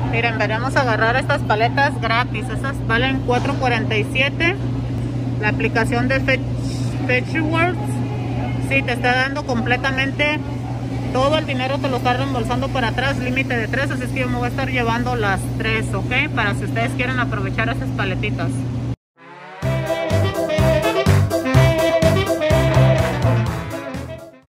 Miren, veremos a agarrar estas paletas gratis. Esas valen $4.47. La aplicación de Fetch Rewards, sí, te está dando completamente todo el dinero, te lo está reembolsando para atrás, límite de 3, así es que yo me voy a estar llevando las 3, ¿ok? Para si ustedes quieren aprovechar esas paletitas.